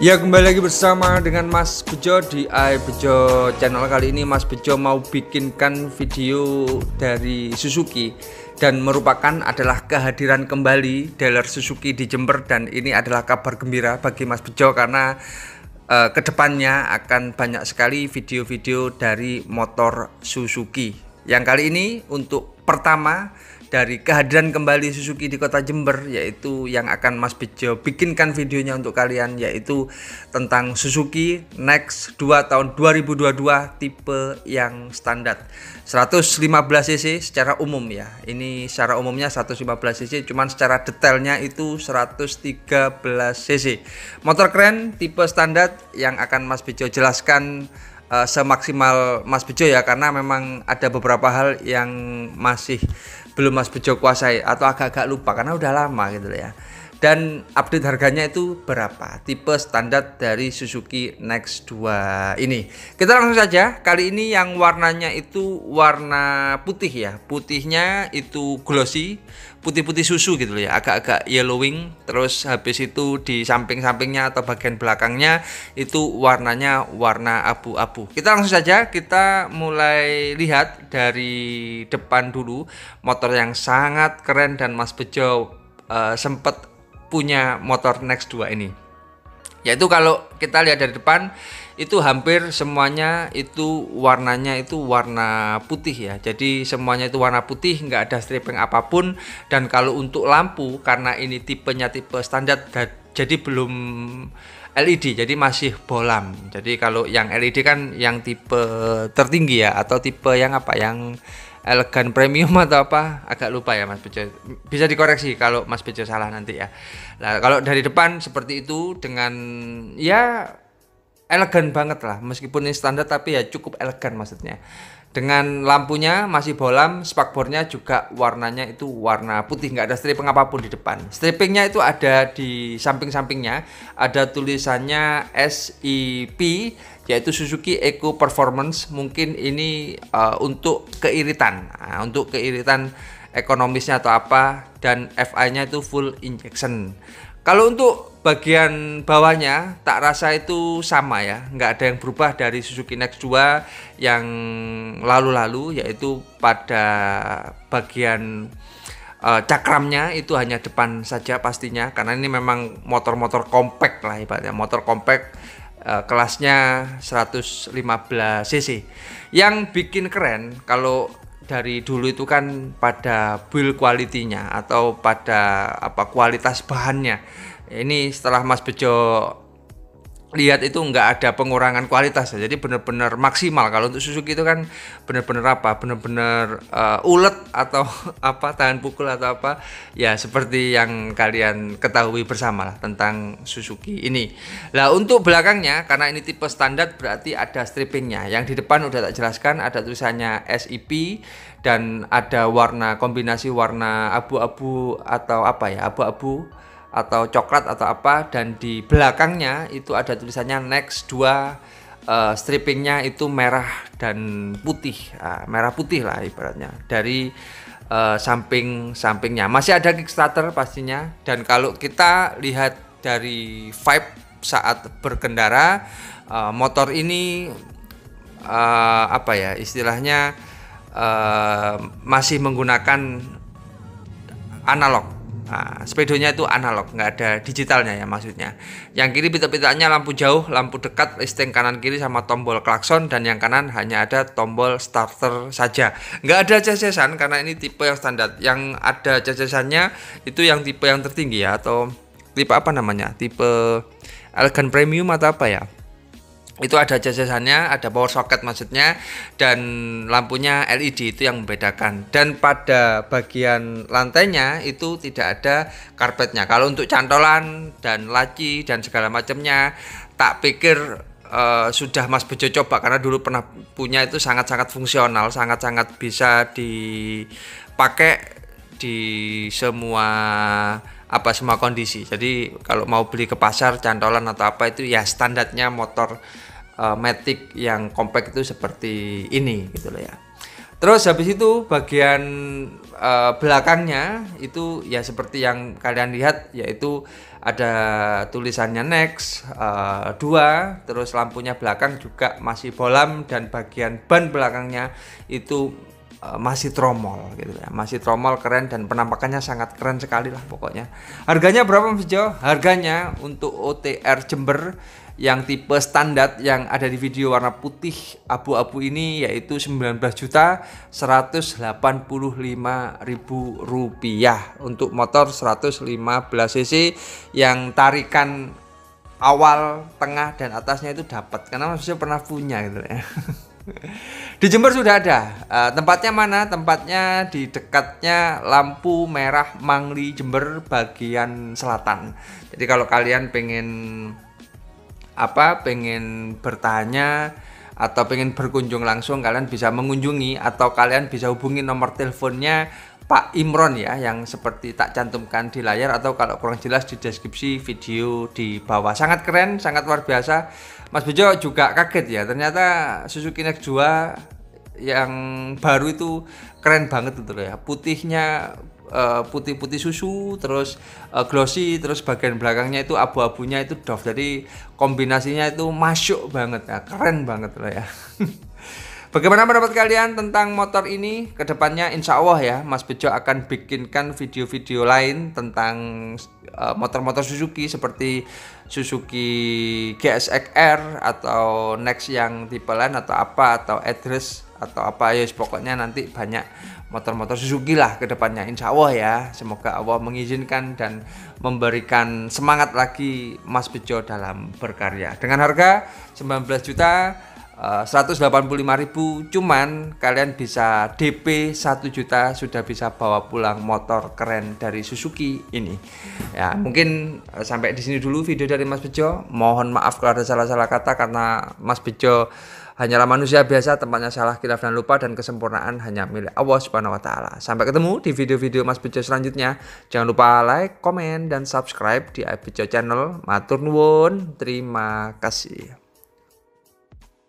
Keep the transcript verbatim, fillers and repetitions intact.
Ya, kembali lagi bersama dengan Mas Bejo di I Bejo Channel. Kali ini Mas Bejo mau bikinkan video dari Suzuki dan merupakan adalah kehadiran kembali dealer Suzuki di Jember, dan ini adalah kabar gembira bagi Mas Bejo karena uh, kedepannya akan banyak sekali video-video dari motor Suzuki. Yang kali ini untuk pertama dari kehadiran kembali Suzuki di kota Jember, yaitu yang akan Mas Bejo bikinkan videonya untuk kalian, yaitu tentang Suzuki Next dua tahun dua ribu dua puluh dua tipe yang standar seratus lima belas cc secara umum ya. Ini secara umumnya seratus lima belas cc, cuman secara detailnya itu seratus tiga belas cc. Motor keren tipe standar yang akan Mas Bejo jelaskan Uh, semaksimal Mas Bejo ya, karena memang ada beberapa hal yang masih belum Mas Bejo kuasai atau agak-agak lupa karena udah lama gitu ya. Dan update harganya itu berapa tipe standar dari Suzuki Next dua ini. Kita langsung saja. Kali ini yang warnanya itu warna putih ya. Putihnya itu glossy, putih-putih susu gitu ya, agak-agak yellowing. Terus habis itu di samping-sampingnya atau bagian belakangnya itu warnanya warna abu-abu. Kita langsung saja, kita mulai lihat dari depan dulu. Motor yang sangat keren dan Mas Bejo uh, sempat punya motor Next dua ini. Yaitu kalau kita lihat dari depan itu hampir semuanya itu warnanya itu warna putih ya. Jadi semuanya itu warna putih, nggak ada striping apapun. Dan kalau untuk lampu, karena ini tipenya tipe standar, jadi belum L E D, jadi masih bohlam. Jadi kalau yang L E D kan yang tipe tertinggi ya, atau tipe yang apa, yang elegan premium atau apa, agak lupa ya Mas Bejo. Bisa dikoreksi kalau Mas Bejo salah nanti ya. Nah, kalau dari depan seperti itu dengan ya elegan banget lah, meskipun ini standar tapi ya cukup elegan maksudnya. Dengan lampunya masih bohlam, spakbornya juga warnanya itu warna putih, nggak ada striping apapun di depan. Stripingnya itu ada di samping-sampingnya, ada tulisannya S I P, yaitu Suzuki Eco Performance. Mungkin ini uh, untuk keiritan, nah, untuk keiritan ekonomisnya atau apa, dan F I-nya itu full injection. Kalau untuk bagian bawahnya tak rasa itu sama ya, nggak ada yang berubah dari Suzuki Next dua yang lalu-lalu, yaitu pada bagian uh, cakramnya itu hanya depan saja pastinya, karena ini memang motor-motor compact lah ibaratnya, motor compact uh, kelasnya seratus lima belas cc. Yang bikin keren kalau dari dulu itu kan pada build quality-nya atau pada apa kualitas bahannya. Ini setelah Mas Bejo lihat itu nggak ada pengurangan kualitas ya. Jadi benar-benar maksimal. Kalau untuk Suzuki itu kan benar-benar apa? Benar-benar uh, ulet atau apa, tahan pukul atau apa. Ya seperti yang kalian ketahui bersama lah tentang Suzuki ini. Nah, untuk belakangnya karena ini tipe standar berarti ada strippingnya. Yang di depan udah tak jelaskan, ada tulisannya S I P dan ada warna kombinasi warna abu-abu atau apa ya? Abu-abu atau coklat atau apa, dan di belakangnya itu ada tulisannya Next dua, uh, strippingnya itu merah dan putih, uh, merah putih lah ibaratnya dari uh, samping-sampingnya. Masih ada Kickstarter pastinya, dan kalau kita lihat dari vibe saat berkendara, uh, motor ini uh, apa ya istilahnya uh, masih menggunakan analog. Nah, speedonya itu analog, nggak ada digitalnya ya maksudnya. Yang kiri pita-pitanya lampu jauh, lampu dekat, listing kanan kiri sama tombol klakson, dan yang kanan hanya ada tombol starter saja. Nggak ada cacesan karena ini tipe yang standar. Yang ada cacesannya itu yang tipe yang tertinggi ya, atau tipe apa namanya? Tipe elegan premium atau apa ya? Itu ada cacesannya, ada power socket maksudnya, dan lampunya L E D, itu yang membedakan. Dan pada bagian lantainya itu tidak ada karpetnya. Kalau untuk cantolan dan laci dan segala macamnya, tak pikir uh, sudah Mas Bejo coba, karena dulu pernah punya, itu sangat-sangat fungsional, sangat-sangat bisa dipakai di semua apa semua kondisi. Jadi kalau mau beli ke pasar cantolan atau apa itu ya standarnya motor uh, Matic yang compact itu seperti ini gitu loh ya. Terus habis itu bagian uh, belakangnya itu ya seperti yang kalian lihat, yaitu ada tulisannya Next uh, dua, terus lampunya belakang juga masih bolam, dan bagian ban belakangnya itu uh, masih tromol gitu ya. Masih tromol, keren, dan penampakannya sangat keren sekali lah pokoknya. Harganya berapa Mas Jo? Harganya untuk O T R Jember yang tipe standar yang ada di video warna putih abu-abu ini yaitu sembilan belas juta seratus delapan puluh lima ribu rupiah untuk motor seratus lima belas cc yang tarikan awal, tengah, dan atasnya itu dapat, karena maksudnya pernah punya gitu ya. Di Jember sudah ada. Uh, tempatnya mana? Tempatnya di dekatnya lampu merah Mangli Jember bagian selatan. Jadi kalau kalian pengen apa pengen bertanya atau pengen berkunjung langsung, kalian bisa mengunjungi atau kalian bisa hubungi nomor teleponnya Pak Imron ya, yang seperti tak cantumkan di layar, atau kalau kurang jelas di deskripsi video di bawah. Sangat keren, sangat luar biasa. Mas Bejo juga kaget ya, ternyata Suzuki Next dua yang baru itu keren banget itu ya. Putihnya putih-putih susu, terus uh, glossy, terus bagian belakangnya itu abu-abunya itu doff, jadi kombinasinya itu masuk banget ya, keren banget lah ya. Bagaimana pendapat kalian tentang motor ini? Kedepannya insya Allah ya, Mas Bejo akan bikinkan video-video lain tentang motor-motor uh, Suzuki seperti Suzuki G S X R atau Next yang tipe lain atau apa, atau Address atau apa ya, pokoknya nanti banyak motor-motor Suzuki lah ke depannya insya Allah ya. Semoga Allah mengizinkan dan memberikan semangat lagi Mas Bejo dalam berkarya. Dengan harga sembilan belas juta seratus delapan puluh lima ribu, cuman kalian bisa D P satu juta sudah bisa bawa pulang motor keren dari Suzuki ini. Ya, mungkin sampai di sini dulu video dari Mas Bejo. Mohon maaf kalau ada salah-salah kata, karena Mas Bejo hanyalah manusia biasa, tempatnya salah, khilaf, dan lupa, dan kesempurnaan hanya milik Allah Subhanahu wa taala. Sampai ketemu di video-video Mas Bejo selanjutnya. Jangan lupa like, komen, dan subscribe di Bejo Channel. Matur nuwun, terima kasih.